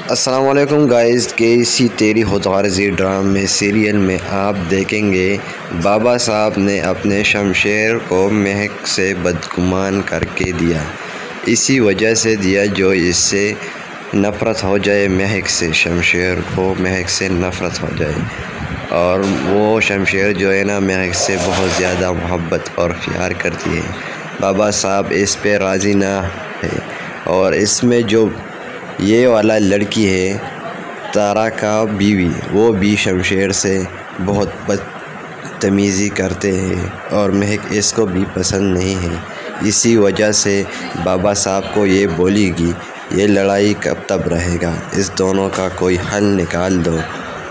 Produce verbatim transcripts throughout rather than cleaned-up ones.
السلام علیکم گائز، کے سی تیری خود غرضی ڈرامے سیریل میں آپ دیکھیں گے بابا صاحب نے اپنے شمشیر کو مہک سے بدگمان کر کے دیا، اسی وجہ سے دیا جو اس سے نفرت ہو جائے مہک سے، شمشیر کو مہک سے نفرت ہو جائے، اور وہ شمشیر جو ہے نا مہک سے بہت زیادہ محبت اور پیار کرتی ہے۔ بابا صاحب اس پہ راضی نہ ہے، اور اس میں جو یہ والا لڑکی ہے تارا کا بیوی، وہ بھی شمشیر سے بہت بدتمیزی کرتے ہیں اور مہک اس کو بھی پسند نہیں ہے۔ اسی وجہ سے بابا صاحب کو یہ بولی گی یہ لڑائی کب تک رہے گا، اس دونوں کا کوئی حل نکال دو۔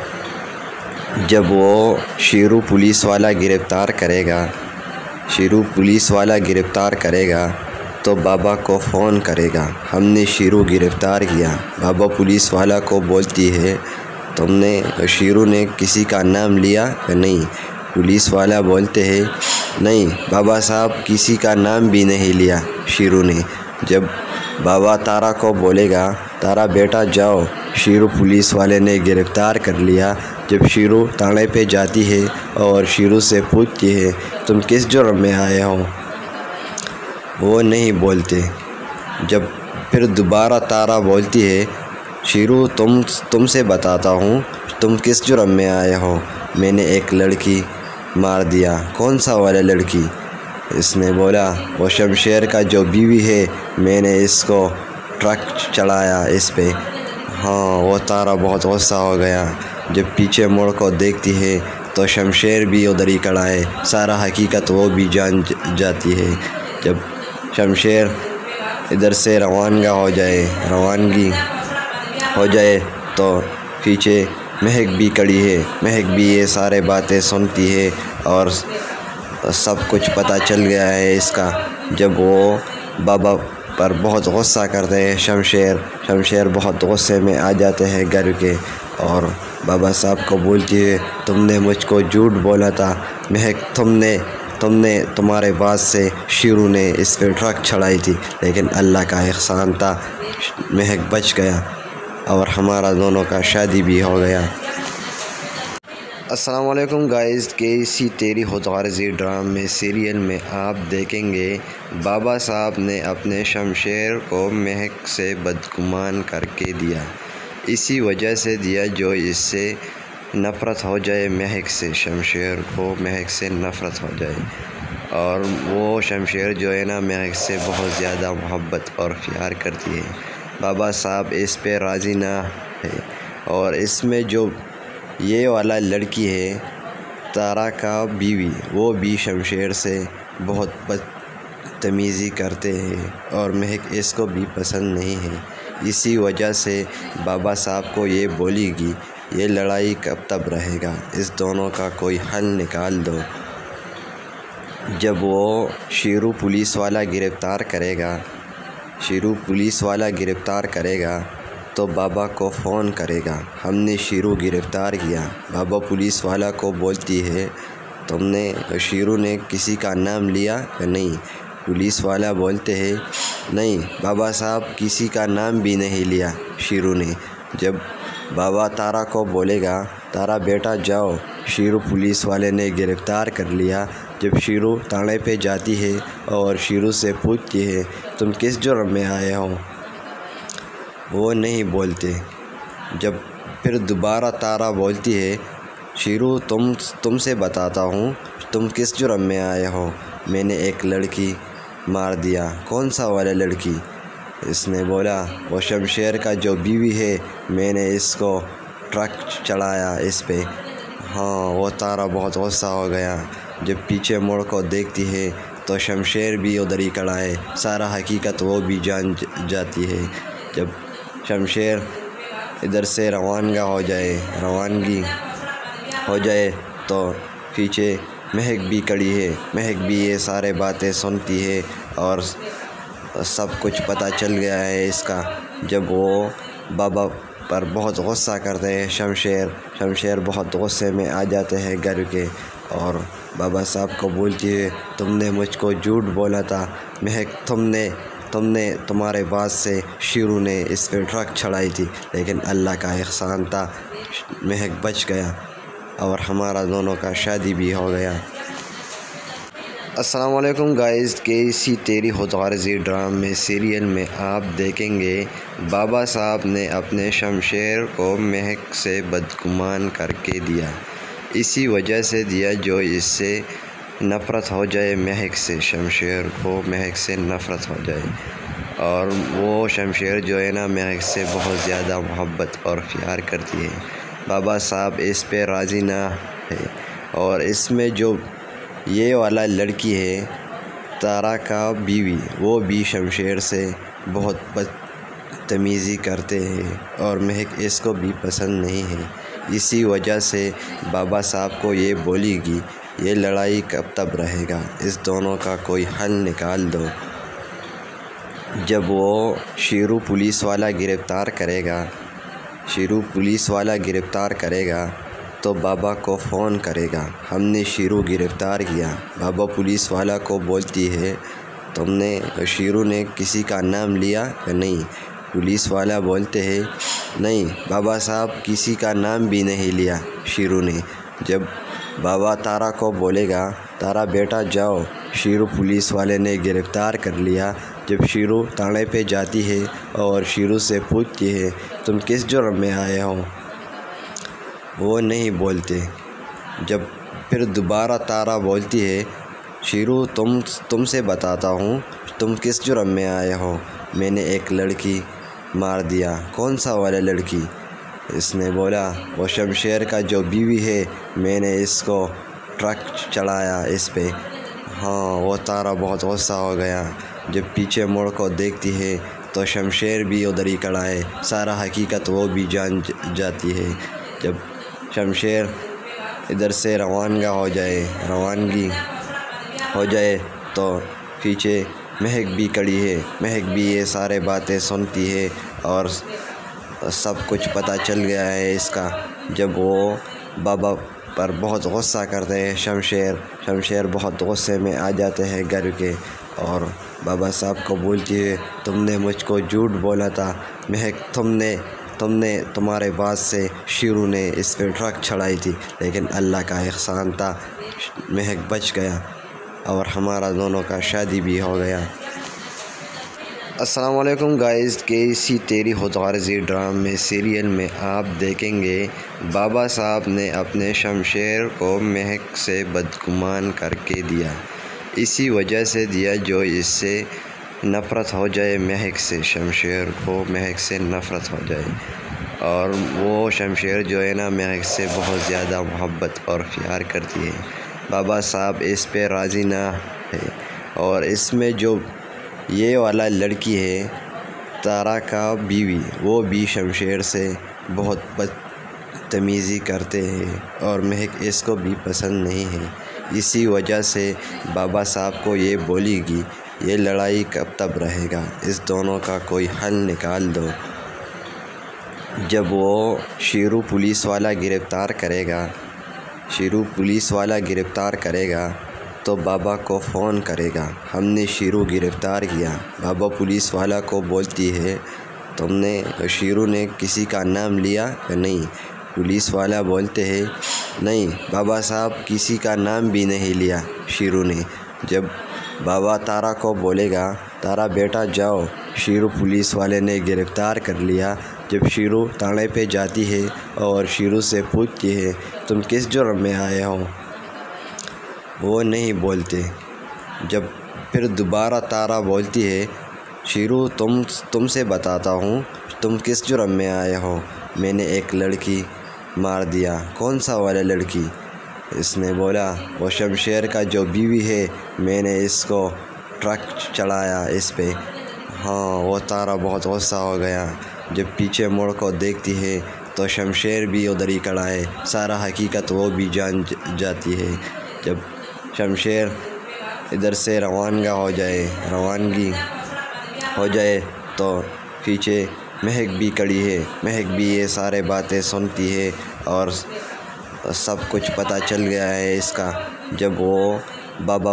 جب وہ شیرو پولیس والا گرفتار کرے گا شیرو پولیس والا گرفتار کرے گا تو بابا کو فون کرے گا، ہم نے شیرو گرفتار کیا۔ بابا پولیس والا کو بولتی ہے تم نے شیرو نے کسی کا نام لیا یا نہیں؟ پولیس والا بولتے ہیں نہیں بابا صاحب، کسی کا نام بھی نہیں لیا شیرو نے۔ جب بابا تارا کو بولے گا تارا بیٹا جاؤ، شیرو پولیس والے نے گرفتار کر لیا۔ جب شیرو تھانے پہ جاتی ہے اور شیرو سے پوچھتی ہے تم کس جرم میں آئے ہو، وہ نہیں بولتے۔ جب پھر دوبارہ تارا بولتی ہے شیرو تم تم سے بتاتا ہوں تم کس جرم میں آئے ہو، میں نے ایک لڑکی مار دیا۔ کون سا والا لڑکی؟ اس نے بولا وہ شمشیر کا جو بیوی ہے، میں نے اس کو ٹرک چڑھایا اس پہ۔ ہاں، وہ تارا بہت غصہ ہو گیا۔ جب پیچھے مڑ کو دیکھتی ہے تو شمشیر بھی ادھر ہی کھڑا ہے، سارا حقیقت وہ بھی جان جاتی ہے۔ جب شمشیر ادھر سے روانگا ہو جائے روانگی ہو جائے تو پیچھے مہک بھی کھڑی ہے، مہک بھی یہ سارے باتیں سنتی ہے اور سب کچھ پتہ چل گیا ہے اس کا۔ جب وہ بابا پر بہت غصہ کرتے ہیں شمشیر شمشیر بہت غصے میں آ جاتے ہیں گھر کے، اور بابا صاحب کو بولتی ہے تم نے مجھ کو جھوٹ بولا تھا مہک، تم نے تم نے تمہارے بعد سے شیرو نے اس پہ ٹرک چڑھائی تھی، لیکن اللہ کا احسان تھا مہک بچ گیا اور ہمارا دونوں کا شادی بھی ہو گیا۔ السلام علیکم گائز، کے سی تیری خود غرضی ڈرامے سیریل میں آپ دیکھیں گے بابا صاحب نے اپنے شمشیر کو مہک سے بدگمان کر کے دیا، اسی وجہ سے دیا جو اس سے نفرت ہو جائے مہک سے، شمشیر کو مہک سے نفرت ہو جائے، اور وہ شمشیر جو ہے نا مہک سے بہت زیادہ محبت اور پیار کرتی ہے۔ بابا صاحب اس پہ راضی نہ ہے، اور اس میں جو یہ والا لڑکی ہے تارا کا بیوی، وہ بھی شمشیر سے بہت بدتمیزی کرتے ہیں اور مہک اس کو بھی پسند نہیں ہے۔ اسی وجہ سے بابا صاحب کو یہ بولی گی یہ لڑائی کب تک رہے گا، اس دونوں کا کوئی حل نکال دو۔ جب وہ شیرو پولیس والا گرفتار کرے گا شیرو پولیس والا گرفتار کرے گا تو بابا کو فون کرے گا، ہم نے شیرو گرفتار کیا۔ بابا پولیس والا کو بولتی ہے تم نے شیرو نے کسی کا نام لیا یا نہیں؟ پولیس والا بولتے ہیں نہیں بابا صاحب، کسی کا نام بھی نہیں لیا شیرو نے۔ جب بابا تارا کو بولے گا تارا بیٹا جاؤ، شیرو پولیس والے نے گرفتار کر لیا۔ جب شیرو تھانے پہ جاتی ہے اور شیرو سے پوچھتی ہے تم کس جرم میں آئے ہو، وہ نہیں بولتے۔ جب پھر دوبارہ تارا بولتی ہے شیرو تم تم سے بتاتا ہوں تم کس جرم میں آئے ہو، میں نے ایک لڑکی مار دیا۔ کون سا والا لڑکی؟ اس نے بولا وہ شمشیر کا جو بیوی ہے، میں نے اس کو ٹرک چڑھایا اس پہ۔ ہاں، وہ تارا بہت غصہ ہو گیا۔ جب پیچھے مڑ کو دیکھتی ہے تو شمشیر بھی ادھر ہی کھڑا ہے، سارا حقیقت وہ بھی جان جاتی ہے۔ جب شمشیر ادھر سے روانگا ہو جائے روانگی ہو جائے تو پیچھے مہک بھی کھڑی ہے، مہک بھی یہ سارے باتیں سنتی ہے اور سب کچھ پتہ چل گیا ہے اس کا۔ جب وہ بابا پر بہت غصہ کرتے ہیں شمشیر شمشیر بہت غصے میں آ جاتے ہیں گھر کے، اور بابا صاحب کو بولتی ہے تم نے مجھ کو جھوٹ بولا تھا مہک، تم نے تم نے تمہارے بعد سے شیرو نے اس پہ ٹرک چڑھائی تھی، لیکن اللہ کا احسان تھا، مہک بچ گیا اور ہمارا دونوں کا شادی بھی ہو گیا۔ السلام علیکم گائز، کے سی تیری خود غرضی ڈرامے سیریل میں آپ دیکھیں گے بابا صاحب نے اپنے شمشیر کو مہک سے بدگمان کر کے دیا، اسی وجہ سے دیا جو اس سے نفرت ہو جائے مہک سے، شمشیر کو مہک سے نفرت ہو جائے، اور وہ شمشیر جو ہے نا مہک سے بہت زیادہ محبت اور پیار کرتی ہے۔ بابا صاحب اس پہ راضی نہ ہے، اور اس میں جو یہ والا لڑکی ہے تارا کا بیوی، وہ بھی شمشیر سے بہت بدتمیزی کرتے ہیں اور مہک اس کو بھی پسند نہیں ہے، اسی وجہ سے بابا صاحب کو یہ بولے گی یہ لڑائی کب تک رہے گا، اس دونوں کا کوئی حل نکال دو۔ جب وہ شیرو پولیس والا گرفتار کرے گا شیرو پولیس والا گرفتار کرے گا تو بابا کو فون کرے گا، ہم نے شیرو گرفتار کیا۔ بابا پولیس والا کو بولتی ہے تم نے شیرو نے کسی کا نام لیا کہ نہیں؟ پولیس والا بولتے ہیں نہیں بابا صاحب کسی کا نام بھی نہیں لیا شیرو نے۔ جب بابا تارا کو بولے گا تارا بیٹا جاؤ، شیرو پولیس والے نے گرفتار کر لیا۔ جب شیرو تھانے پہ جاتی ہے اور شیرو سے پوچھتی ہے تم کس جرم میں آئے ہو، وہ نہیں بولتے۔ جب پھر دوبارہ تارا بولتی ہے شیرو تم تم سے بتاتا ہوں تم کس جرم میں آئے ہو، میں نے ایک لڑکی مار دیا۔ کون سا والا لڑکی؟ اس نے بولا وہ شمشیر کا جو بیوی ہے، میں نے اس کو ٹرک چڑھایا اس پہ۔ ہاں، وہ تارا بہت غصہ ہو گیا۔ جب پیچھے مڑ کو دیکھتی ہے تو شمشیر بھی ادھر ہی کھڑا ہے، سارا حقیقت وہ بھی جان جاتی ہے۔ جب شمشیر ادھر سے روانگا ہو جائے روانگی ہو جائے تو پیچھے مہک بھی کھڑی ہے، مہک بھی یہ سارے باتیں سنتی ہے اور سب کچھ پتہ چل گیا ہے اس کا۔ جب وہ بابا پر بہت غصہ کرتے ہیں شمشیر شمشیر بہت غصے میں آ جاتے ہیں گھر کے، اور بابا صاحب کو بولتی ہے تم نے مجھ کو جھوٹ بولا تھا مہک، تم نے تم نے تمہارے بعد سے شیرو نے اس پہ ٹرک چڑھائی تھی، لیکن اللہ کا احسان تھا، مہک بچ گیا اور ہمارا دونوں کا شادی بھی ہو گیا۔ السلام علیکم گائز، کے سی تیری خود غرضی ڈرامے سیریل میں آپ دیکھیں گے بابا صاحب نے اپنے شمشیر کو مہک سے بدگمان کر کے دیا، اسی وجہ سے دیا جو اس سے نفرت ہو جائے مہک سے، شمشیر کو مہک سے نفرت ہو جائے، اور وہ شمشیر جو ہے نا مہک سے بہت زیادہ محبت اور پیار کرتی ہے۔ بابا صاحب اس پہ راضی نہ ہے، اور اس میں جو یہ والا لڑکی ہے تارا کا بیوی، وہ بھی شمشیر سے بہت بدتمیزی کرتے ہیں اور مہک اس کو بھی پسند نہیں ہے، اسی وجہ سے بابا صاحب کو یہ بولے گی یہ لڑائی کب تک رہے گا، اس دونوں کا کوئی حل نکال دو۔ جب وہ شیرو پولیس والا گرفتار کرے گا شیرو پولیس والا گرفتار کرے گا تو بابا کو فون کرے گا، ہم نے شیرو گرفتار کیا۔ بابا پولیس والا کو بولتی ہے تم نے شیرو نے کسی کا نام لیا کہ نہیں؟ پولیس والا بولتے ہیں نہیں بابا صاحب کسی کا نام بھی نہیں لیا شیرو نے۔ جب بابا تارا کو بولے گا تارا بیٹا جاؤ، شیرو پولیس والے نے گرفتار کر لیا۔ جب شیرو تھانے پہ جاتی ہے اور شیرو سے پوچھتی ہے تم کس جرم میں آئے ہو، وہ نہیں بولتے۔ جب پھر دوبارہ تارا بولتی ہے شیرو تم تم سے بتاتا ہوں تم کس جرم میں آئے ہو، میں نے ایک لڑکی مار دیا۔ کون سا والا لڑکی؟ اس نے بولا وہ شمشیر کا جو بیوی ہے، میں نے اس کو ٹرک چڑھایا اس پہ۔ ہاں، وہ تارا بہت غصہ ہو گیا۔ جب پیچھے مڑ کو دیکھتی ہے تو شمشیر بھی ادھر ہی کھڑا ہے، سارا حقیقت وہ بھی جان جاتی ہے۔ جب شمشیر ادھر سے روانگا ہو جائے روانگی ہو جائے تو پیچھے مہک بھی کھڑی ہے، مہک بھی یہ سارے باتیں سنتی ہے اور سب کچھ پتہ چل گیا ہے اس کا۔ جب وہ بابا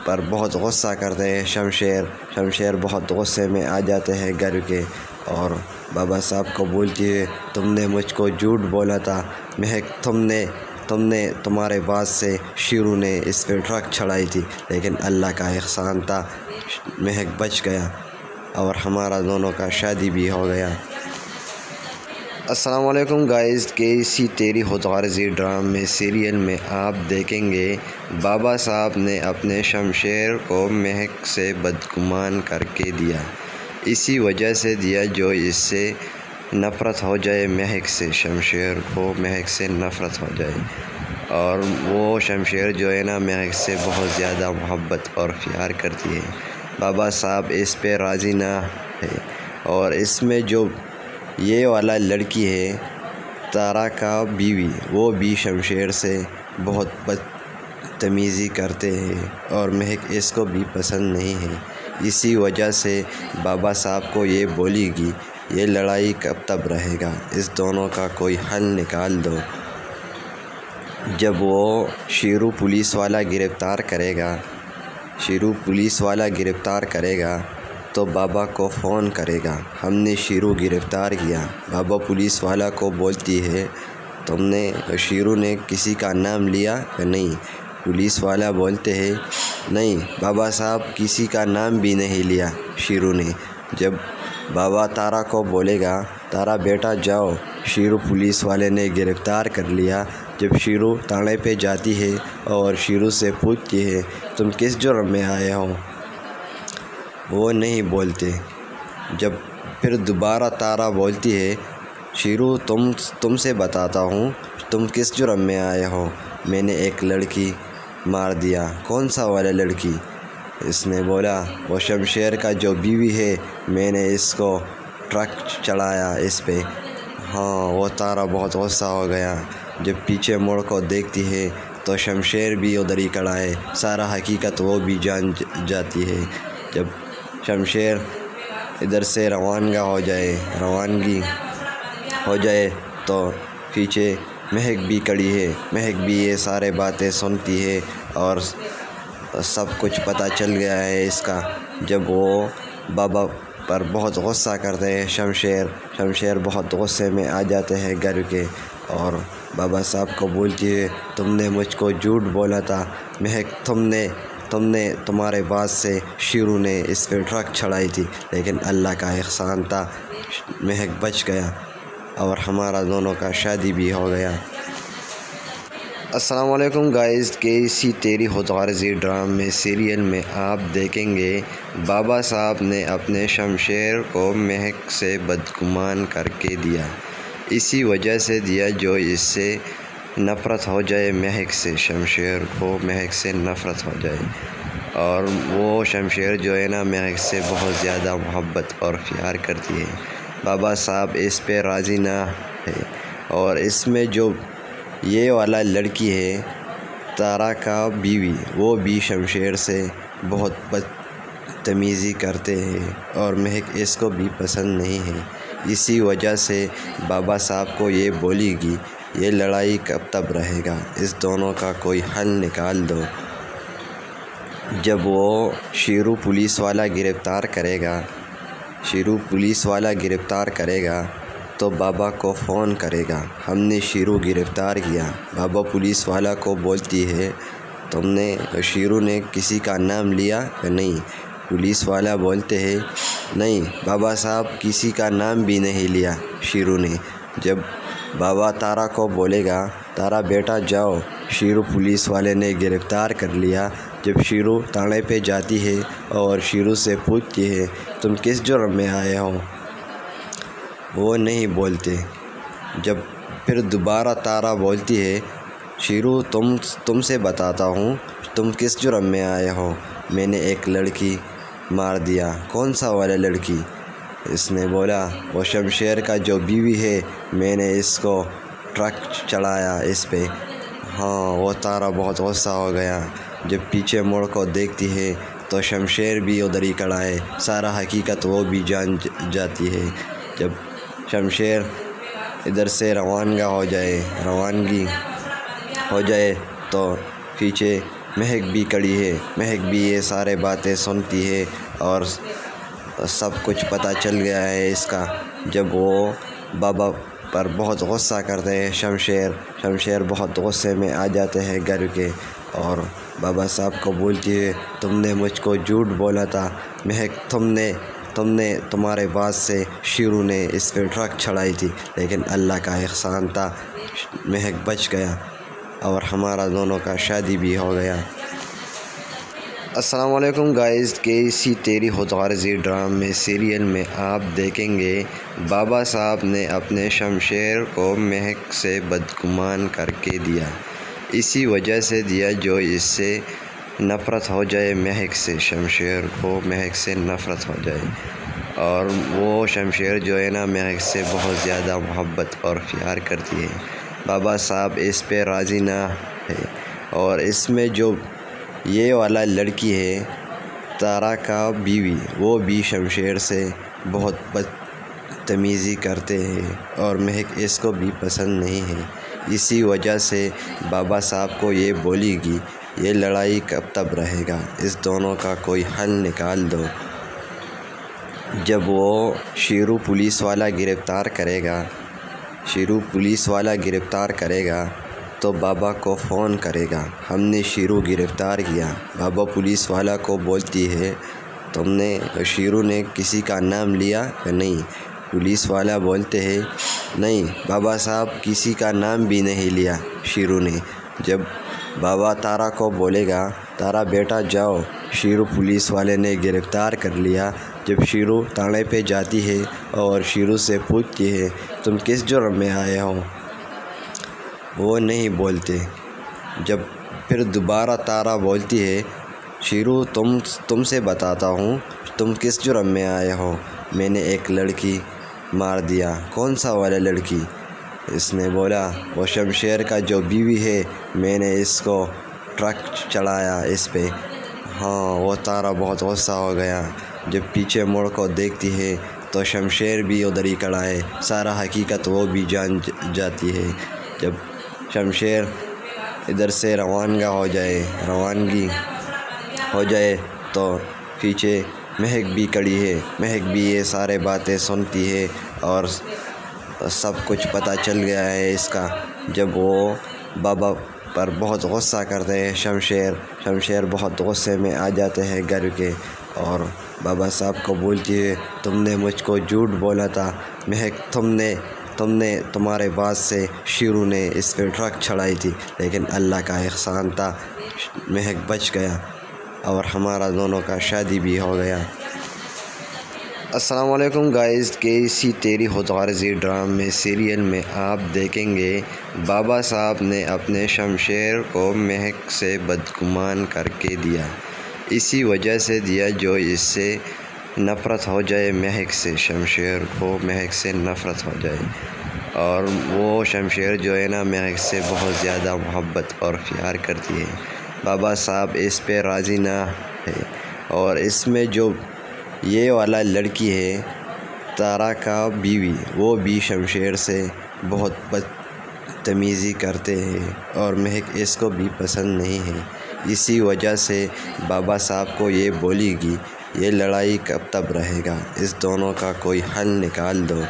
پر بہت غصہ کرتے ہیں شمشیر شمشیر بہت غصے میں آ جاتے ہیں گھر کے، اور بابا صاحب کو بولتی ہے تم نے مجھ کو جھوٹ بولا تھا مہک، تم نے تم نے تمہارے بعد سے شیرو نے اس پہ ٹرک چڑھائی تھی، لیکن اللہ کا احسان تھا مہک بچ گیا اور ہمارا دونوں کا شادی بھی ہو گیا۔ السلام علیکم گائز، کے سی تیری خود غرضی ڈرامے سیریل میں آپ دیکھیں گے بابا صاحب نے اپنے شمشیر کو مہک سے بدگمان کر کے دیا، اسی وجہ سے دیا جو اس سے نفرت ہو جائے مہک سے، شمشیر کو مہک سے نفرت ہو جائے، اور وہ شمشیر جو ہے نا مہک سے بہت زیادہ محبت اور پیار کرتی ہے۔ بابا صاحب اس پہ راضی نہ ہے، اور اس میں جو یہ والا لڑکی ہے تارا کا بیوی، وہ بھی شمشیر سے بہت بدتمیزی کرتے ہیں، اور مہک اس کو بھی پسند نہیں ہے، اسی وجہ سے بابا صاحب کو یہ بولے گی یہ لڑائی کب تک رہے گا، اس دونوں کا کوئی حل نکال دو۔ جب وہ شیرو پولیس والا گرفتار کرے گا شیرو پولیس والا گرفتار کرے گا تو بابا کو فون کرے گا، ہم نے شیرو گرفتار کیا۔ بابا پولیس والا کو بولتی ہے تم نے شیرو نے کسی کا نام لیا یا نہیں؟ پولیس والا بولتے ہیں نہیں بابا صاحب، کسی کا نام بھی نہیں لیا شیرو نے۔ جب بابا تارا کو بولے گا تارا بیٹا جاؤ، شیرو پولیس والے نے گرفتار کر لیا۔ جب شیرو تھانے پہ جاتی ہے اور شیرو سے پوچھتی ہے تم کس جرم میں آئے ہو، وہ نہیں بولتے۔ جب پھر دوبارہ تارا بولتی ہے شیرو تم تم سے بتاتا ہوں تم کس جرم میں آئے ہو، میں نے ایک لڑکی مار دیا۔ کون سا والا لڑکی؟ اس نے بولا وہ شمشیر کا جو بیوی ہے، میں نے اس کو ٹرک چڑھایا اس پہ۔ ہاں، وہ تارا بہت غصہ ہو گیا۔ جب پیچھے مڑ کو دیکھتی ہے تو شمشیر بھی ادھر ہی کھڑا ہے، سارا حقیقت وہ بھی جان جاتی ہے۔ جب شمشیر ادھر سے روانگا ہو جائے روانگی ہو جائے تو پیچھے مہک بھی کھڑی ہے، مہک بھی یہ سارے باتیں سنتی ہے اور سب کچھ پتہ چل گیا ہے اس کا۔ جب وہ بابا پر بہت غصہ کرتے ہیں شمشیر شمشیر بہت غصے میں آ جاتے ہیں گھر کے، اور بابا صاحب کو بولتی ہے تم نے مجھ کو جھوٹ بولا تھا مہک، تم نے تم نے تمہارے بعد سے شیرو نے اس پہ ٹرک چڑھائی تھی، لیکن اللہ کا احسان تھا مہک بچ گیا اور ہمارا دونوں کا شادی بھی ہو گیا۔ السلام علیکم گائز، کے سی تیری خود غرضی ڈرامے سیریل میں آپ دیکھیں گے بابا صاحب نے اپنے شمشیر کو مہک سے بدگمان کر کے دیا، اسی وجہ سے دیا جو اس سے نفرت ہو جائے مہک سے، شمشیر کو مہک سے نفرت ہو جائے، اور وہ شمشیر جو ہے نا مہک سے بہت زیادہ محبت اور پیار کرتی ہے۔ بابا صاحب اس پہ راضی نہ ہے، اور اس میں جو یہ والا لڑکی ہے تارا کا بیوی، وہ بھی شمشیر سے بہت بدتمیزی کرتے ہیں، اور مہک اس کو بھی پسند نہیں ہے، اسی وجہ سے بابا صاحب کو یہ بولے گی یہ لڑائی کب تک رہے گا، اس دونوں کا کوئی حل نکال دو۔ جب وہ شیرو پولیس والا گرفتار کرے گا شیرو پولیس والا گرفتار کرے گا تو بابا کو فون کرے گا، ہم نے شیرو گرفتار کیا۔ بابا پولیس والا کو بولتی ہے تم نے شیرو نے کسی کا نام لیا یا نہیں؟ پولیس والا بولتے ہیں نہیں بابا صاحب، کسی کا نام بھی نہیں لیا شیرو نے۔ جب بابا تارا کو بولے گا تارا بیٹا جاؤ، شیرو پولیس والے نے گرفتار کر لیا۔ جب شیرو تھانے پہ جاتی ہے اور شیرو سے پوچھتی ہے تم کس جرم میں آئے ہو، وہ نہیں بولتے۔ جب پھر دوبارہ تارا بولتی ہے شیرو تم تم سے بتاتا ہوں تم کس جرم میں آئے ہو، میں نے ایک لڑکی مار دیا۔ کون سا والا لڑکی؟ اس نے بولا وہ شمشیر کا جو بیوی ہے، میں نے اس کو ٹرک چڑھایا اس پہ۔ ہاں، وہ تارا بہت غصہ ہو گیا۔ جب پیچھے مڑ کو دیکھتی ہے تو شمشیر بھی ادھر ہی کھڑا ہے، سارا حقیقت وہ بھی جان جاتی ہے۔ جب شمشیر ادھر سے روانگا ہو جائے روانگی ہو جائے تو پیچھے مہک بھی کڑی ہے، مہک بھی یہ سارے باتیں سنتی ہے اور سب کچھ پتہ چل گیا ہے اس کا۔ جب وہ بابا پر بہت غصہ کرتے ہیں شمشیر شمشیر بہت غصے میں آ جاتے ہیں گھر کے، اور بابا صاحب کو بولتی ہے تم نے مجھ کو جھوٹ بولا تھا مہک، تم نے تم نے تمہارے بعد سے شیرو نے اس پہ ٹرک چڑھائی تھی، لیکن اللہ کا احسان تھا مہک بچ گیا اور ہمارا دونوں کا شادی بھی ہو گیا۔ السلام علیکم گائز، کے سی تیری خود غرضی ڈرامے سیریل میں آپ دیکھیں گے بابا صاحب نے اپنے شمشیر کو مہک سے بدگمان کر کے دیا، اسی وجہ سے دیا جو اس سے نفرت ہو جائے مہک سے، شمشیر کو مہک سے نفرت ہو جائے، اور وہ شمشیر جو ہے نا مہک سے بہت زیادہ محبت اور پیار کرتی ہے۔ بابا صاحب اس پہ راضی نہ ہے، اور اس میں جو یہ والا لڑکی ہے تارا کا بیوی، وہ بھی شمشیر سے بہت بدتمیزی کرتے ہیں اور مہک اس کو بھی پسند نہیں ہے، اسی وجہ سے بابا صاحب کو یہ بولے گی یہ لڑائی کب تک رہے گا، اس دونوں کا کوئی حل نکال دو۔ جب وہ شیرو پولیس والا گرفتار کرے گا شیرو پولیس والا گرفتار کرے گا تو بابا کو فون کرے گا، ہم نے شیرو گرفتار کیا۔ بابا پولیس والا کو بولتی ہے تم نے شیرو نے کسی کا نام لیا یا نہیں؟ پولیس والا بولتے ہیں نہیں بابا صاحب، کسی کا نام بھی نہیں لیا شیرو نے۔ جب بابا تارا کو بولے گا تارا بیٹا جاؤ، شیرو پولیس والے نے گرفتار کر لیا۔ جب شیرو تھانے پہ جاتی ہے اور شیرو سے پوچھتی ہے تم کس جرم میں آئے ہو، وہ نہیں بولتے۔ جب پھر دوبارہ تارا بولتی ہے شیرو تم تم سے بتاتا ہوں تم کس جرم میں آئے ہو، میں نے ایک لڑکی مار دیا۔ کون سا والا لڑکی؟ اس نے بولا وہ شمشیر کا جو بیوی ہے، میں نے اس کو ٹرک چڑھایا اس پہ۔ ہاں، وہ تارا بہت غصہ ہو گیا۔ جب پیچھے مڑ کو دیکھتی ہے تو شمشیر بھی ادھر ہی کھڑا ہے، سارا حقیقت وہ بھی جان جاتی ہے۔ جب شمشیر ادھر سے روانگا ہو جائے روانگی ہو جائے تو پیچھے مہک بھی کڑی ہے، مہک بھی یہ سارے باتیں سنتی ہے اور سب کچھ پتہ چل گیا ہے اس کا۔ جب وہ بابا پر بہت غصہ کرتے ہیں شمشیر شمشیر بہت غصے میں آ جاتے ہیں گھر کے، اور بابا صاحب کو بولتی ہے تم نے مجھ کو جھوٹ بولا تھا مہک، تم نے تم نے تمہارے بعد سے شیرو نے اس پہ ٹرک چڑھائی تھی، لیکن اللہ کا احسان تھا مہک بچ گیا اور ہمارا دونوں کا شادی بھی ہو گیا۔ السلام علیکم گائز، کے سی تیری خود غرضی ڈرامے سیریل میں آپ دیکھیں گے بابا صاحب نے اپنے شمشیر کو مہک سے بدگمان کر کے دیا، اسی وجہ سے دیا جو اس سے نفرت ہو جائے مہک سے، شمشیر کو مہک سے نفرت ہو جائے، اور وہ شمشیر جو ہے نا مہک سے بہت زیادہ محبت اور پیار کرتی ہے۔ بابا صاحب اس پہ راضی نہ ہے، اور اس میں جو یہ والا لڑکی ہے تارا کا بیوی، وہ بھی شمشیر سے بہت بدتمیزی کرتے ہیں اور مہک اس کو بھی پسند نہیں ہے، اسی وجہ سے بابا صاحب کو یہ بولے گی یہ لڑائی کب تک رہے گا، اس دونوں کا کوئی حل نکال دو۔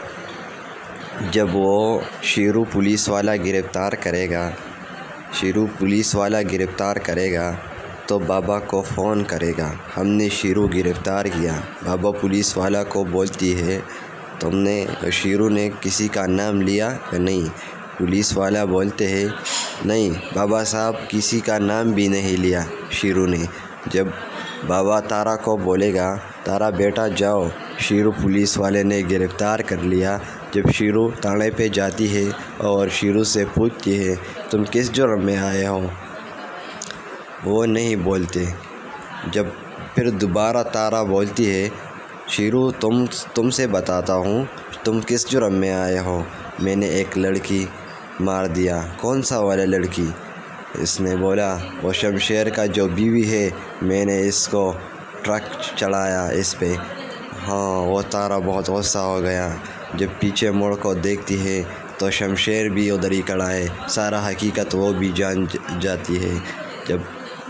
جب وہ شیرو پولیس والا گرفتار کرے گا شیرو پولیس والا گرفتار کرے گا تو بابا کو فون کرے گا، ہم نے شیرو گرفتار کیا۔ بابا پولیس والا کو بولتی ہے تم نے شیرو نے کسی کا نام لیا یا نہیں؟ پولیس والا بولتے ہیں نہیں بابا صاحب، کسی کا نام بھی نہیں لیا شیرو نے۔ جب بابا تارا کو بولے گا تارا بیٹا جاؤ، شیرو پولیس والے نے گرفتار کر لیا۔ جب شیرو تھانے پہ جاتی ہے اور شیرو سے پوچھتی ہے تم کس جرم میں آئے ہو، وہ نہیں بولتے۔ جب پھر دوبارہ تارا بولتی ہے شیرو تم تم سے بتاتا ہوں تم کس جرم میں آئے ہو، میں نے ایک لڑکی مار دیا۔ کون سا والا لڑکی؟ اس نے بولا وہ شمشیر کا جو بیوی ہے، میں نے اس کو ٹرک چڑھایا اس پہ۔ ہاں، وہ تارا بہت غصہ ہو گیا۔ جب پیچھے مڑ کو دیکھتی ہے تو شمشیر بھی ادھر ہی کھڑا ہے، سارا حقیقت وہ بھی جان جاتی ہے۔ جب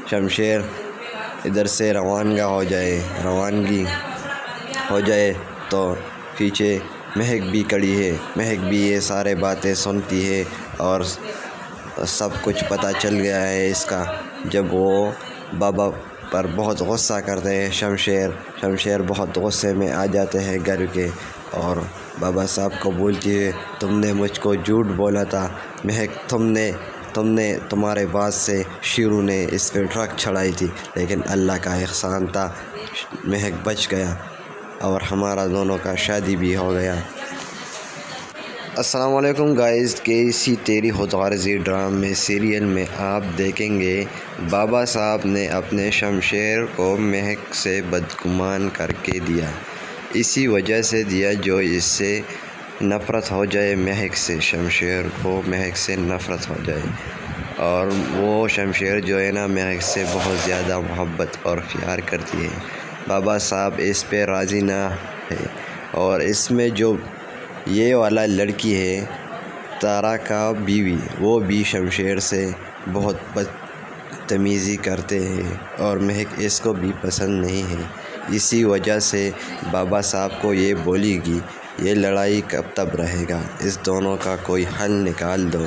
شمشیر ادھر سے روانگا ہو جائے روانگی ہو جائے تو پیچھے مہک بھی کڑی ہے۔ مہک بھی یہ سارے باتیں سنتی ہے اور سب کچھ پتہ چل گیا ہے اس کا۔ جب وہ بابا پر بہت غصہ کرتے ہیں شمشیر شمشیر بہت غصے میں آ جاتے ہیں گھر کے، اور بابا صاحب کو بولتی ہے تم نے مجھ کو جھوٹ بولا تھا مہک، تم نے تم نے تمہارے بعد سے شیرو نے اس پہ ٹرک چڑھائی تھی، لیکن اللہ کا احسان تھا مہک بچ گیا اور ہمارا دونوں کا شادی بھی ہو گیا۔ السلام علیکم گائز، کے سی تیری خود غرضی ڈرامے سیریل میں آپ دیکھیں گے بابا صاحب نے اپنے شمشیر کو مہک سے بدگمان کر کے دیا، اسی وجہ سے دیا جو اس سے نفرت ہو جائے مہک سے، شمشیر کو مہک سے نفرت ہو جائے، اور وہ شمشیر جو ہے نا مہک سے بہت زیادہ محبت اور پیار کرتی ہے۔ بابا صاحب اس پہ راضی نہ ہے، اور اس میں جو یہ والا لڑکی ہے تارا کا بیوی، وہ بھی شمشیر سے بہت بدتمیزی کرتے ہیں اور مہک اس کو بھی پسند نہیں ہے۔ اسی وجہ سے بابا صاحب کو یہ بولے گی یہ لڑائی کب تک رہے گا، اس دونوں کا کوئی حل نکال دو۔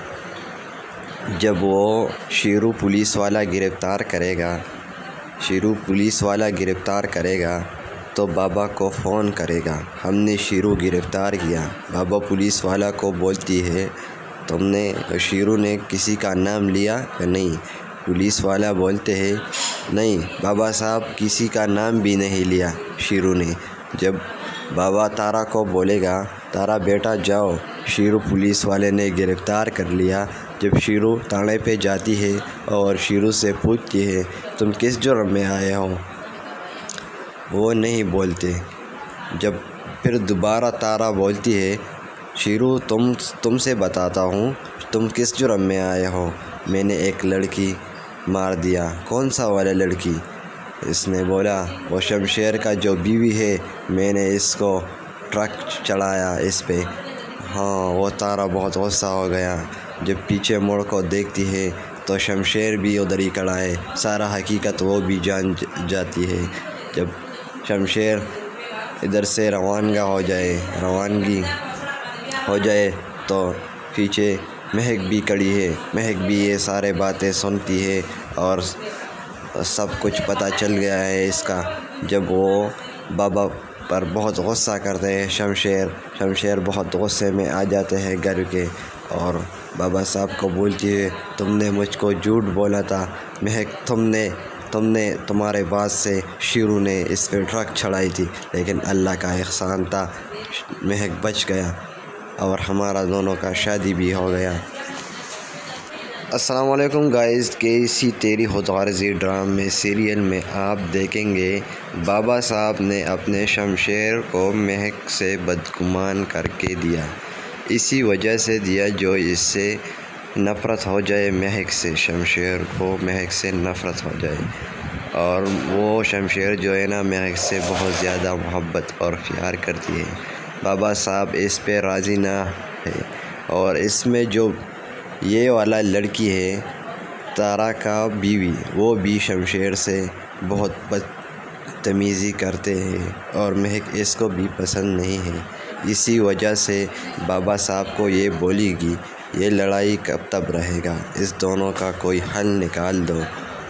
جب وہ شیرو پولیس والا گرفتار کرے گا شیرو پولیس والا گرفتار کرے گا تو بابا کو فون کرے گا ہم نے شیرو گرفتار کیا۔ بابا پولیس والا کو بولتی ہے تم نے شیرو نے کسی کا نام لیا یا نہیں؟ پولیس والا بولتے ہیں نہیں بابا صاحب کسی کا نام بھی نہیں لیا شیرو نے۔ جب بابا تارا کو بولے گا تارا بیٹا جاؤ شیرو پولیس والے نے گرفتار کر لیا۔ جب شیرو تھانے پہ جاتی ہے اور شیرو سے پوچھتی ہے تم کس جرم میں آئے ہو، وہ نہیں بولتے۔ جب پھر دوبارہ تارا بولتی ہے شیرو تم تم سے بتاتا ہوں تم کس جرم میں آئے ہو، میں نے ایک لڑکی مار دیا۔ کون سا والا لڑکی؟ اس نے بولا وہ شمشیر کا جو بیوی ہے، میں نے اس کو ٹرک چڑھایا اس پہ۔ ہاں وہ تارا بہت غصہ ہو گیا۔ جب پیچھے مڑ کو دیکھتی ہے تو شمشیر بھی ادھر ہی کھڑا ہے، سارا حقیقت وہ بھی جان جاتی ہے۔ جب شمشیر ادھر سے روانگا ہو جائے روانگی ہو جائے تو پیچھے مہک بھی کڑی ہے۔ مہک بھی یہ سارے باتیں سنتی ہے اور سب کچھ پتہ چل گیا ہے اس کا۔ جب وہ بابا پر بہت غصہ کرتے ہیں شمشیر شمشیر بہت غصے میں آ جاتے ہیں گھر کے، اور بابا صاحب کو بولتی ہے تم نے مجھ کو جھوٹ بولا تھا مہک، تم نے تم نے تمہارے بعد سے شیرو نے اس پہ ٹرک چڑھائی تھی، لیکن اللہ کا احسان تھا مہک بچ گیا اور ہمارا دونوں کا شادی بھی ہو گیا۔ السلام علیکم گائز، کے سی تیری خود غرضی ڈرامے سیریل میں آپ دیکھیں گے بابا صاحب نے اپنے شمشیر کو مہک سے بدگمان کر کے دیا، اسی وجہ سے دیا جو اس سے نفرت ہو جائے مہک سے، شمشیر کو مہک سے نفرت ہو جائے، اور وہ شمشیر جو ہے نا مہک سے بہت زیادہ محبت اور پیار کرتی ہے۔ بابا صاحب اس پہ راضی نہ ہے، اور اس میں جو یہ والا لڑکی ہے تارا کا بیوی، وہ بھی شمشیر سے بہت بدتمیزی کرتے ہیں اور مہک اس کو بھی پسند نہیں ہے۔ اسی وجہ سے بابا صاحب کو یہ بولے گی یہ لڑائی کب تک رہے گا، اس دونوں کا کوئی حل نکال دو۔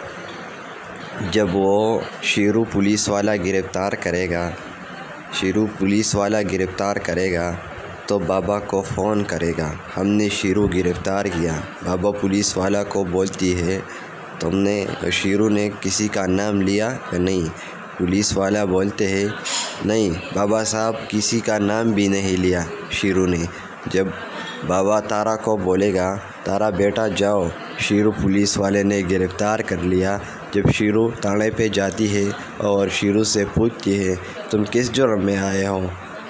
جب وہ شیرو پولیس والا گرفتار کرے گا شیرو پولیس والا گرفتار کرے گا تو بابا کو فون کرے گا ہم نے شیرو گرفتار کیا۔ بابا پولیس والا کو بولتی ہے تم نے شیرو نے کسی کا نام لیا یا نہیں؟ پولیس والا بولتے ہیں نہیں بابا صاحب کسی کا نام بھی نہیں لیا شیرو نے۔ جب بابا تارا کو بولے گا تارا بیٹا جاؤ شیرو پولیس والے نے گرفتار کر لیا۔ جب شیرو تھانے پہ جاتی ہے اور شیرو سے پوچھتی ہے تم کس جرم میں آئے ہو،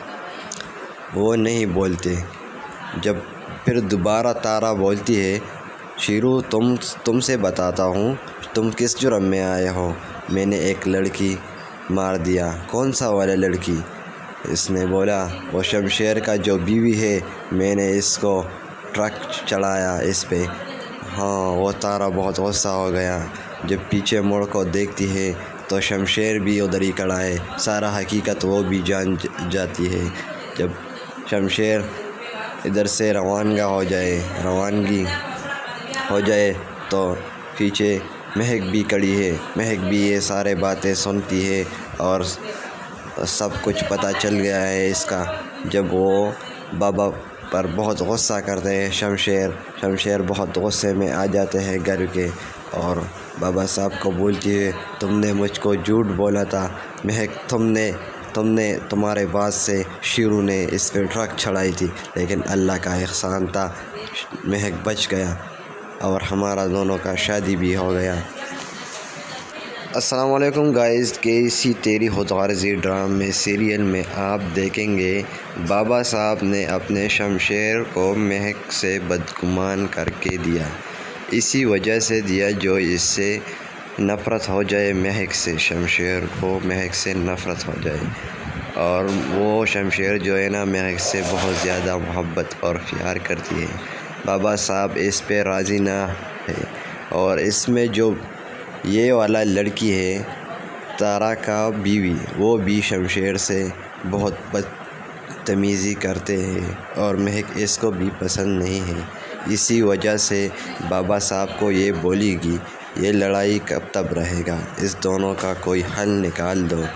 وہ نہیں بولتے۔ جب پھر دوبارہ تارا بولتی ہے شیرو تم تم سے بتاتا ہوں تم کس جرم میں آئے ہو، میں نے ایک لڑکی مار دیا۔ کون سا والا لڑکی؟ اس نے بولا وہ شمشیر کا جو بیوی ہے، میں نے اس کو ٹرک چڑھایا اس پہ۔ ہاں وہ تارا بہت غصہ ہو گیا۔ جب پیچھے مڑ کو دیکھتی ہے تو شمشیر بھی ادھر ہی کھڑا ہے، سارا حقیقت وہ بھی جان جاتی ہے۔ جب شمشیر ادھر سے روانگا ہو جائے روانگی ہو جائے تو پیچھے مہک بھی کھڑی ہے۔ مہک بھی یہ سارے باتیں سنتی ہے اور سب کچھ پتہ چل گیا ہے اس کا۔ جب وہ بابا پر بہت غصہ کرتے ہیں شمشیر شمشیر بہت غصے میں آ جاتے ہیں گھر کے، اور بابا صاحب کو بولتی ہے تم نے مجھ کو جھوٹ بولا تھا مہک، تم نے تم نے تمہارے بعد سے شیرو نے اس پہ ٹرک چڑھائی تھی، لیکن اللہ کا احسان تھا مہک بچ گیا اور ہمارا دونوں کا شادی بھی ہو گیا۔ السلام علیکم گائز، کے سی تیری خود غرضی ڈرامے سیریل میں آپ دیکھیں گے بابا صاحب نے اپنے شمشیر کو مہک سے بدگمان کر کے دیا، اسی وجہ سے دیا جو اس سے نفرت ہو جائے مہک سے، شمشیر کو مہک سے نفرت ہو جائے، اور وہ شمشیر جو ہے نا مہک سے بہت زیادہ محبت اور پیار کرتی ہے۔ بابا صاحب اس پہ راضی نہ ہے، اور اس میں جو یہ والا لڑکی ہے تارا کا بیوی، وہ بھی شمشیر سے بہت بدتمیزی کرتے ہیں اور مہک اس کو بھی پسند نہیں ہے۔ اسی وجہ سے بابا صاحب کو یہ بولے گی یہ لڑائی کب تک رہے گا، اس دونوں کا کوئی حل نکال دو۔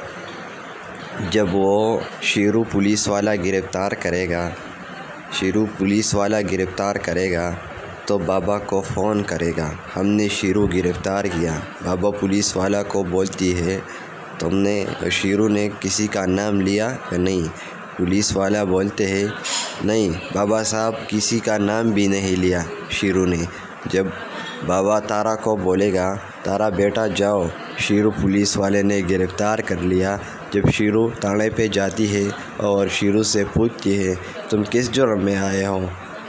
جب وہ شیرو پولیس والا گرفتار کرے گا شیرو پولیس والا گرفتار کرے گا تو بابا کو فون کرے گا، ہم نے شیرو گرفتار کیا۔ بابا پولیس والا کو بولتی ہے تم نے شیرو نے کسی کا نام لیا یا نہیں؟ پولیس والا بولتے ہیں نہیں بابا صاحب، کسی کا نام بھی نہیں لیا شیرو نے۔ جب بابا تارا کو بولے گا تارا بیٹا جاؤ، شیرو پولیس والے نے گرفتار کر لیا۔ جب شیرو تھانے پہ جاتی ہے اور شیرو سے پوچھتی ہے تم کس جرم میں آئے ہو،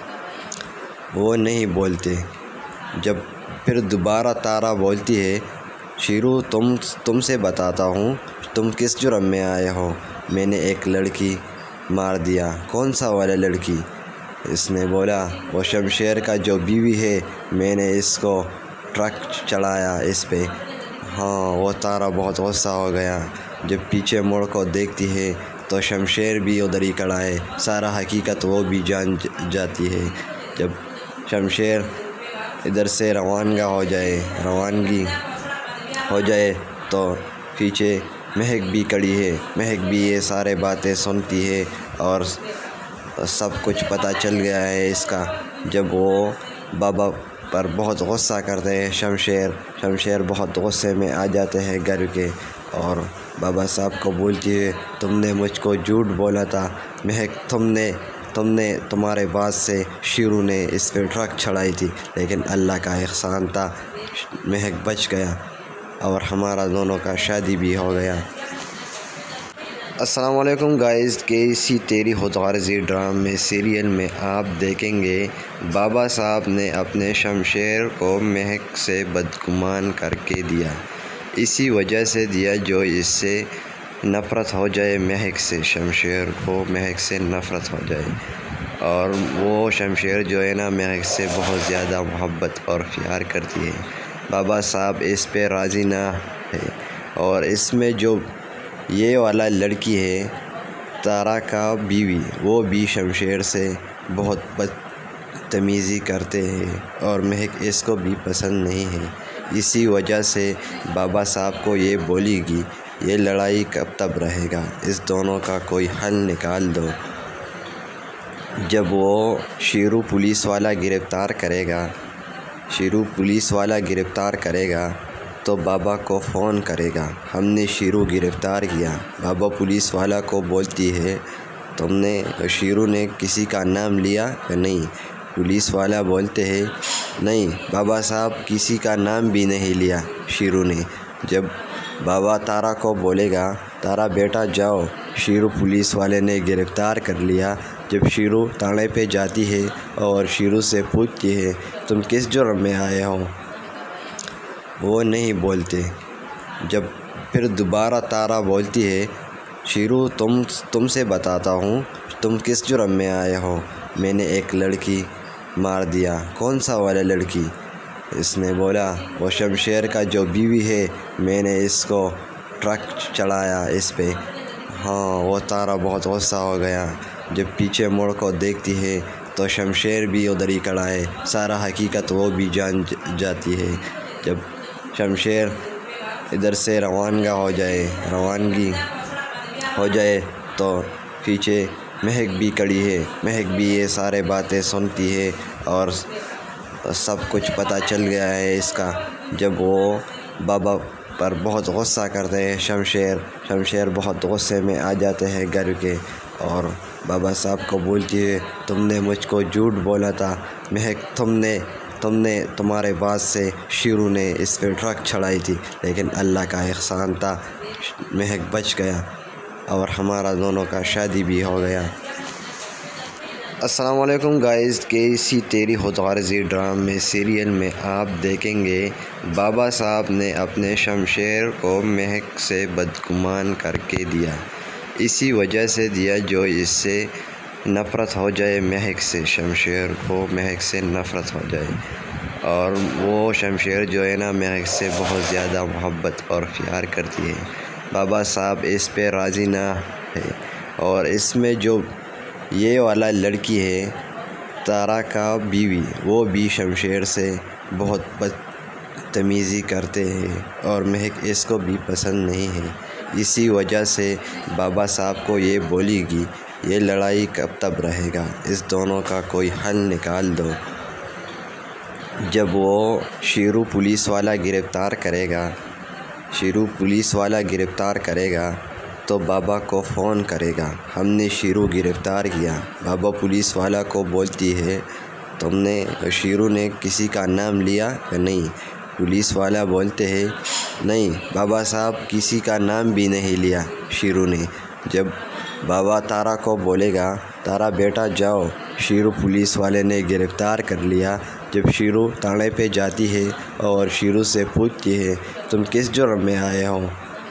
وہ نہیں بولتے۔ جب پھر دوبارہ تارا بولتی ہے شیرو تم تم سے بتاتا ہوں تم کس جرم میں آئے ہو، میں نے ایک لڑکی مار دیا۔ کون سا والا لڑکی؟ اس نے بولا وہ شمشیر کا جو بیوی ہے، میں نے اس کو ٹرک چڑھایا اس پہ۔ ہاں، وہ تارا بہت غصہ ہو گیا۔ جب پیچھے مڑ کو دیکھتی ہے تو شمشیر بھی ادھر ہی کھڑا ہے، سارا حقیقت وہ بھی جان جاتی ہے۔ جب شمشیر ادھر سے روانگا ہو جائے روانگی ہو جائے تو پیچھے مہک بھی کھڑی ہے۔ مہک بھی یہ سارے باتیں سنتی ہے اور سب کچھ پتہ چل گیا ہے اس کا۔ جب وہ بابا پر بہت غصہ کرتے ہیں شمشیر شمشیر بہت غصے میں آ جاتے ہیں گھر کے، اور بابا صاحب کو بولتی ہے تم نے مجھ کو جھوٹ بولا تھا مہک، تم نے تم نے تمہارے بعد سے شیرو نے اس پہ ٹرک چڑھائی تھی، لیکن اللہ کا احسان تھا مہک بچ گیا اور ہمارا دونوں کا شادی بھی ہو گیا۔ السلام علیکم گائز، کے سی تیری خود غرضی ڈرامے سیریل میں آپ دیکھیں گے بابا صاحب نے اپنے شمشیر کو مہک سے بدگمان کر کے دیا، اسی وجہ سے دیا جو اس سے نفرت ہو جائے مہک سے، شمشیر کو مہک سے نفرت ہو جائے، اور وہ شمشیر جو ہے نا مہک سے بہت زیادہ محبت اور پیار کرتی ہے۔ بابا صاحب اس پہ راضی نہ ہے، اور اس میں جو یہ والا لڑکی ہے تارا کا بیوی، وہ بھی شمشیر سے بہت بدتمیزی کرتے ہیں اور مہک اس کو بھی پسند نہیں ہے۔ اسی وجہ سے بابا صاحب کو یہ بولے گی یہ لڑائی کب تک رہے گا، اس دونوں کا کوئی حل نکال دو۔ جب وہ شیرو پولیس والا گرفتار کرے گا شیرو پولیس والا گرفتار کرے گا تو بابا کو فون کرے گا، ہم نے شیرو گرفتار کیا۔ بابا پولیس والا کو بولتی ہے تم نے شیرو نے کسی کا نام لیا یا نہیں؟ پولیس والا بولتے ہیں نہیں بابا صاحب، کسی کا نام بھی نہیں لیا شیرو نے۔ جب بابا تارا کو بولے گا تارا بیٹا جاؤ، شیرو پولیس والے نے گرفتار کر لیا۔ جب شیرو تھانے پہ جاتی ہے اور شیرو سے پوچھتی ہے تم کس جرم میں آئے ہو، وہ نہیں بولتے۔ جب پھر دوبارہ تارا بولتی ہے شیرو تم تم سے بتاتا ہوں تم کس جرم میں آئے ہو، میں نے ایک لڑکی مار دیا۔ کون سا والا لڑکی؟ اس نے بولا وہ شمشیر کا جو بیوی ہے، میں نے اس کو ٹرک چڑھایا اس پہ۔ ہاں، وہ تارا بہت غصہ ہو گیا۔ جب پیچھے مڑ کو دیکھتی ہے تو شمشیر بھی ادھر ہی کھڑا ہے۔ سارا حقیقت وہ بھی جان جاتی ہے۔ جب شمشیر ادھر سے روانگا ہو جائے روانگی ہو جائے تو پیچھے مہک بھی کھڑی ہے۔ مہک بھی یہ سارے باتیں سنتی ہے اور سب کچھ پتہ چل گیا ہے اس کا۔ جب وہ بابا پر بہت غصہ کرتے ہیں شمشیر شمشیر بہت غصے میں آ جاتے ہیں گھر کے، اور بابا صاحب کو بولتی ہے تم نے مجھ کو جھوٹ بولا تھا مہک، تم نے تم نے تمہارے بعد سے شیرو نے اس پہ ٹرک چڑھائی تھی، لیکن اللہ کا احسان تھا مہک بچ گیا اور ہمارا دونوں کا شادی بھی ہو گیا۔ السلام علیکم گائز، کے سی تیری خود غرضی ڈرامے سیریل میں آپ دیکھیں گے بابا صاحب نے اپنے شمشیر کو مہک سے بدگمان کر کے دیا، اسی وجہ سے دیا جو اس سے نفرت ہو جائے مہک سے، شمشیر کو مہک سے نفرت ہو جائے، اور وہ شمشیر جو ہے نا مہک سے بہت زیادہ محبت اور پیار کرتی ہے۔ بابا صاحب اس پہ راضی نہ ہے، اور اس میں جو یہ والا لڑکی ہے تارا کا بیوی، وہ بھی شمشیر سے بہت بدتمیزی کرتے ہیں اور مہک اس کو بھی پسند نہیں ہے۔ اسی وجہ سے بابا صاحب کو یہ بولے گی یہ لڑائی کب تک رہے گا، اس دونوں کا کوئی حل نکال دو۔ جب وہ شیرو پولیس والا گرفتار کرے گا شیرو پولیس والا گرفتار کرے گا تو بابا کو فون کرے گا، ہم نے شیرو گرفتار کیا۔ بابا پولیس والا کو بولتی ہے تم نے شیرو نے کسی کا نام لیا یا نہیں؟ پولیس والا بولتے ہیں نہیں بابا صاحب، کسی کا نام بھی نہیں لیا شیرو نے۔ جب بابا تارا کو بولے گا تارا بیٹا جاؤ، شیرو پولیس والے نے گرفتار کر لیا۔ جب شیرو تھانے پہ جاتی ہے اور شیرو سے پوچھتی ہے تم کس جرم میں آئے ہو،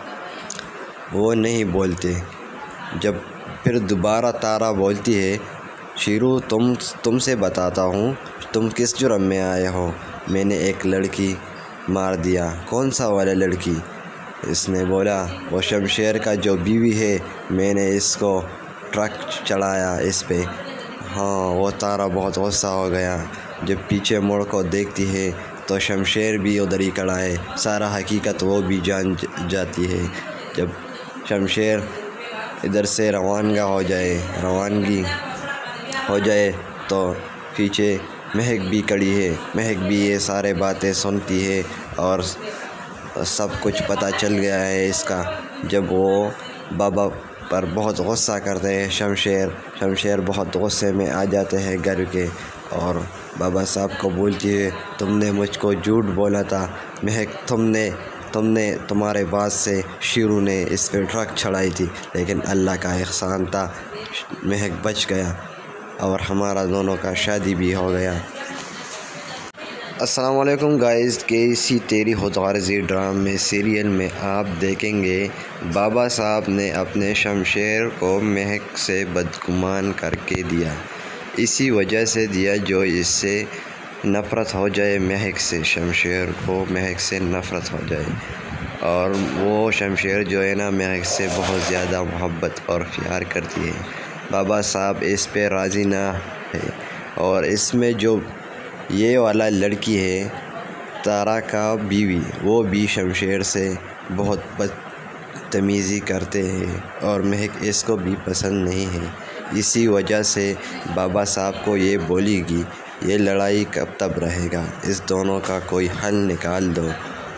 وہ نہیں بولتے۔ جب پھر دوبارہ تارا بولتی ہے شیرو تم تم سے بتاتا ہوں تم کس جرم میں آئے ہو، میں نے ایک لڑکی مار دیا۔ کون سا والا لڑکی؟ اس نے بولا وہ شمشیر کا جو بیوی ہے، میں نے اس کو ٹرک چڑھایا اس پہ۔ ہاں، وہ تارا بہت غصہ ہو گیا۔ جب پیچھے مڑ کو دیکھتی ہے تو شمشیر بھی ادھر ہی کھڑا ہے۔ سارا حقیقت وہ بھی جان جاتی ہے۔ جب شمشیر ادھر سے روانگا ہو جائے روانگی ہو جائے تو پیچھے مہک بھی کھڑی ہے۔ مہک بھی یہ سارے باتیں سنتی ہے اور سب کچھ پتہ چل گیا ہے اس کا۔ جب وہ بابا پر بہت غصہ کرتے ہیں شمشیر شمشیر بہت غصے میں آ جاتے ہیں گھر کے، اور بابا صاحب کو بولتی ہے تم نے مجھ کو جھوٹ بولا تھا مہک، تم نے تم نے تمہارے بعد سے شیرو نے اس پہ ٹرک چڑھائی تھی، لیکن اللہ کا احسان تھا مہک بچ گیا اور ہمارا دونوں کا شادی بھی ہو گیا۔ السلام علیکم گائز، کے سی تیری خود غرضی ڈرامے سیریل میں آپ دیکھیں گے بابا صاحب نے اپنے شمشیر کو مہک سے بدگمان کر کے دیا، اسی وجہ سے دیا جو اس سے نفرت ہو جائے مہک سے، شمشیر کو مہک سے نفرت ہو جائے، اور وہ شمشیر جو ہے نا مہک سے بہت زیادہ محبت اور پیار کرتی ہے۔ بابا صاحب اس پہ راضی نہ ہے، اور اس میں جو یہ والا لڑکی ہے تارا کا بیوی، وہ بھی شمشیر سے بہت بدتمیزی کرتے ہیں اور مہک اس کو بھی پسند نہیں ہے۔ اسی وجہ سے بابا صاحب کو یہ بولے گی یہ لڑائی کب تک رہے گا، اس دونوں کا کوئی حل نکال دو۔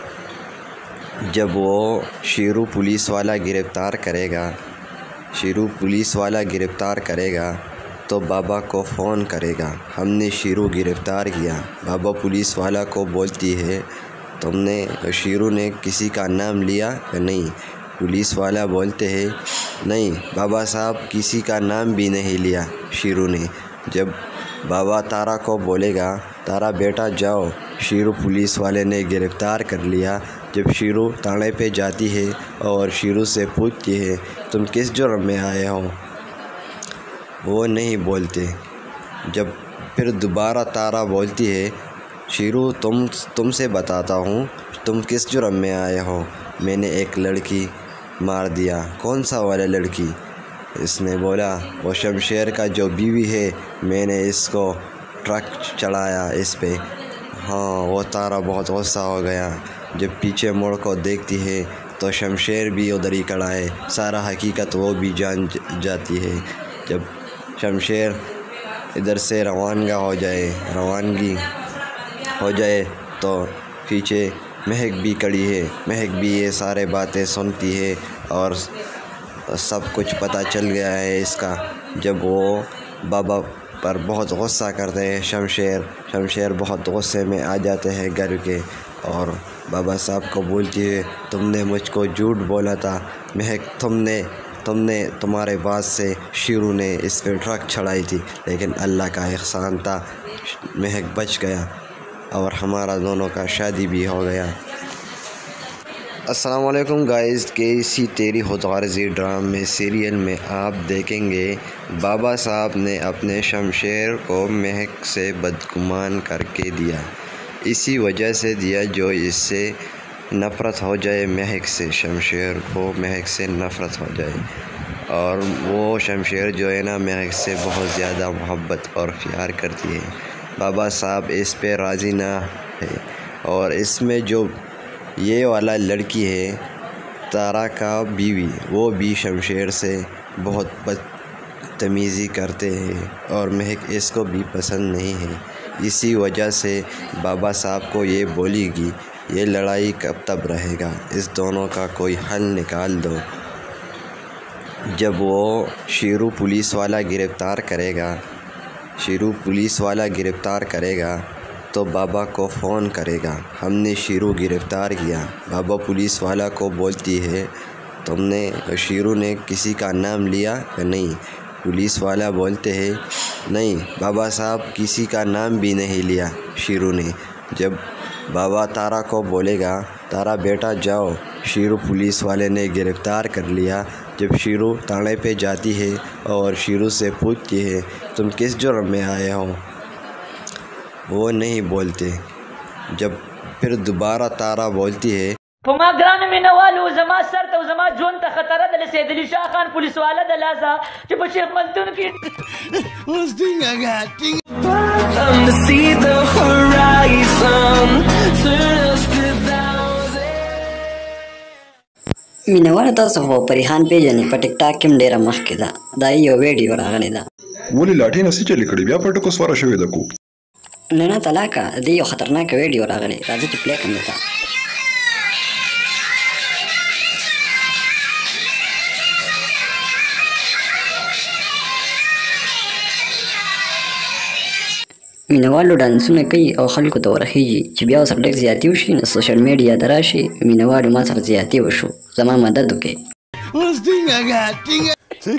جب وہ شیرو پولیس والا گرفتار کرے گا شیرو پولیس والا گرفتار کرے گا تو بابا کو فون کرے گا، ہم نے شیرو گرفتار کیا۔ بابا پولیس والا کو بولتی ہے تم نے شیرو نے کسی کا نام لیا یا نہیں؟ پولیس والا بولتے ہیں نہیں بابا صاحب، کسی کا نام بھی نہیں لیا شیرو نے۔ جب بابا تارا کو بولے گا تارا بیٹا جاؤ، شیرو پولیس والے نے گرفتار کر لیا۔ جب شیرو تھانے پہ جاتی ہے اور شیرو سے پوچھتی ہے تم کس جرم میں آئے ہو، وہ نہیں بولتے۔ جب پھر دوبارہ تارا بولتی ہے شیرو تم تم سے بتاتا ہوں تم کس جرم میں آئے ہو۔ میں نے ایک لڑکی مار دیا۔ کون سا والا لڑکی؟ اس نے بولا وہ شمشیر کا جو بیوی ہے، میں نے اس کو ٹرک چڑھایا اس پہ۔ ہاں وہ تارا بہت غصہ ہو گیا۔ جب پیچھے مڑ کو دیکھتی ہے تو شمشیر بھی ادھر ہی کھڑا ہے۔ سارا حقیقت وہ بھی جان جاتی ہے۔ جب شمشیر ادھر سے روانگا ہو جائے روانگی ہو جائے تو پیچھے مہک بھی کھڑی ہے۔ مہک بھی یہ سارے باتیں سنتی ہے اور سب کچھ پتہ چل گیا ہے اس کا۔ جب وہ بابا پر بہت غصہ کرتے ہیں شمشیر شمشیر بہت غصے میں آ جاتے ہیں گھر کے، اور بابا صاحب کو بولتی ہے تم نے مجھ کو جھوٹ بولا تھا مہک، تم نے تم نے تمہارے بعد سے شیرو نے اس پہ ٹرک چڑھائی تھی، لیکن اللہ کا احسان تھا مہک بچ گیا اور ہمارا دونوں کا شادی بھی ہو گیا۔ السلام علیکم گائز، کے سی تیری خود غرضی ڈرامے سیریل میں آپ دیکھیں گے بابا صاحب نے اپنے شمشیر کو مہک سے بدگمان کر کے دیا، اسی وجہ سے دیا جو اس سے نفرت ہو جائے مہک سے، شمشیر کو مہک سے نفرت ہو جائے، اور وہ شمشیر جو ہے نا مہک سے بہت زیادہ محبت اور پیار کرتی ہے۔ بابا صاحب اس پہ راضی نہ ہے، اور اس میں جو یہ والا لڑکی ہے تارا کا بیوی، وہ بھی شمشیر سے بہت بدتمیزی کرتے ہیں اور مہک اس کو بھی پسند نہیں ہے۔ اسی وجہ سے بابا صاحب کو یہ بولے گی یہ لڑائی کب تک رہے گا، اس دونوں کا کوئی حل نکال دو۔ جب وہ شیرو پولیس والا گرفتار کرے گا شیرو پولیس والا گرفتار کرے گا تو بابا کو فون کرے گا ہم نے شیرو گرفتار کیا۔ بابا پولیس والا کو بولتی ہے تم نے شیرو نے کسی کا نام لیا کہ نہیں؟ پولیس والا بولتے ہیں نہیں بابا صاحب کسی کا نام بھی نہیں لیا شیرو نے۔ جب بابا تارا کو بولے گا تارا بیٹا جاؤ شیرو پولیس والے نے گرفتار کر لیا۔ جب شیرو تھانے پہ جاتی ہے اور شیرو سے پوچھتی ہے تم کس جرم میں آئے ہو، وہ نہیں بولتے۔ جب پھر دوبارہ تارا بولتی ہے فما گران مینوالو زما سر تو زما جون ته خطر د سید علی شاه خان پولیس والا د لازا چې په شیخ ملتون کې مینوال تاسو خو پریحان پیژنې په ټیک ټاک کې ډیره مخکې ده، دا یو ویډیو راغلی ده ولې لاټې نسې چلې کړې بیا پټکو سواره شوې ده کو نه نه طلاقه دې یو خطرناک ویډیو راغلی، راځه چې پلی کړم درته. مینوالو ډانسونه کوي او خلکو ته ورخیږي چې بیا ورسره ډېر زیاتي وشي نو سوشل میډیا ته راشي مینوالو ما سره زیاتي وشو زما مدد وکړئ. اوس ټینګه که ټینګه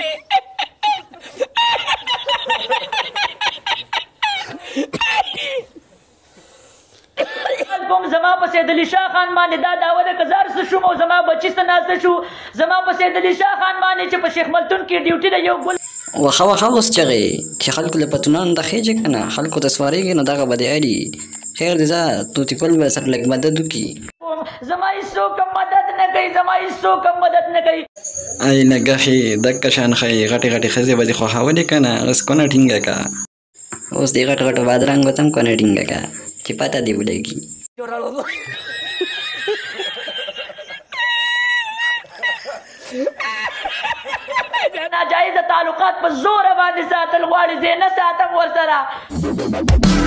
کوم زما په سید علی شاه خان باندې دا دعوه ده که زه هر څه شوم او زما بچي څه ناسته شو زما په سید علی شاه خان باندې چې په شیخ ملتون کې ډیوټي ده یو ګل وخه وخه اوس چغې چې خلکو له پتونانو ته خېجې که نه خلکو ته سوارېږي نو دغه به دې اړي. خیر دې ځه توتي ګل به سره لږ مدد وکړي. زما هېڅوک هم مدد نه کوي زما هېڅوک هم مدد نه کوي. ای نګښې دکه شان ښایي غټې غټې ښځې به دې خوښولې که نه اوس کونه ټینګه که اوس دې غټ غټو بادرنګو ته هم کونه ټینګه که چې پته دې ولګي. ناجایزه تعلقات په زوره باندې ساتل غواړي، زه نه ساتم ورسره.